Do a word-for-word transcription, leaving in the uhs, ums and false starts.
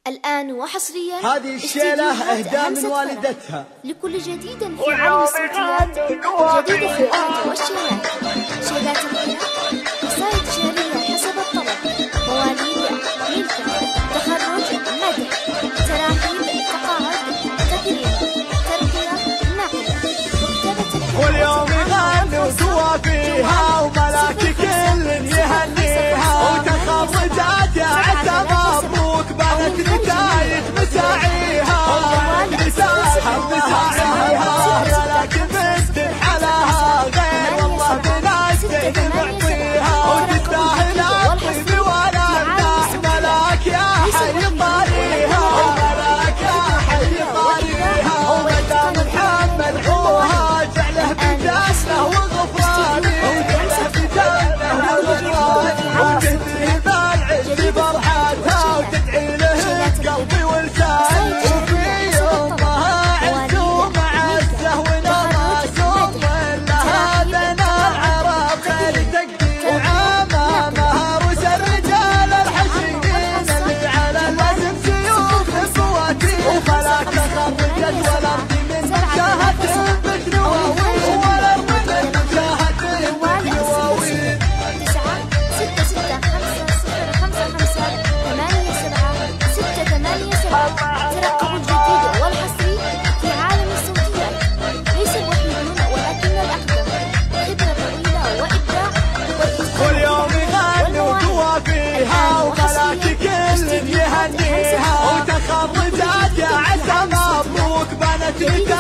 الآن وحصريا هذه الشيلة إهداء من والدتها لكل جديد في عالم الصوتيات، جديد في الآلات والشيلات، شيلات الغنى، قصائد شعرية حسب الطلب، مواليد، ملكة، تخرج، مدح، تراحيب، تقاعد، تكريم، ترقية، نقل، وكتابة. واليوم يغنوا توافيها وملاك كل يهنيها، وتخرجات عسى مبروك بنت نتايج مساعيها، مساعيها مساعيها ملاك بنت حلاها غير والله بنات زين معطيها، وتستاهل الطيب ولا الناح ملاك يا حي طاريها، ملاك يا حي طاريها، ومدام محمد عوها جعله بجنه وغفرانه، وجعله بجنه وغفرانه، وتهديه بالعز برحتها وتدعي له بقلبي ولساني، وفي يومها عز ومعزه ونماسه لها بين العرب خير تقدير عمامها، روس الرجال الحشيين اللي على الوزن سيوف الفواتير، وملاك تخرجت والارض من مشاهد بتنواويل، والارض من مشاهد بتنواويل. تسعة ستة ستة خمسة صفر خمسة خمسة ثمانية سبعة ستة ثمانية سبعة. ترقبوا الجديد والحصري في عالم الصوتيات، ليس الوحيدون ولكن الأقدم، خبرة طويلة وإبداع وإتقان. واليوم يغنوا توافيها وملاك كل يهنيها، وتخرجات عسى مبروك بنت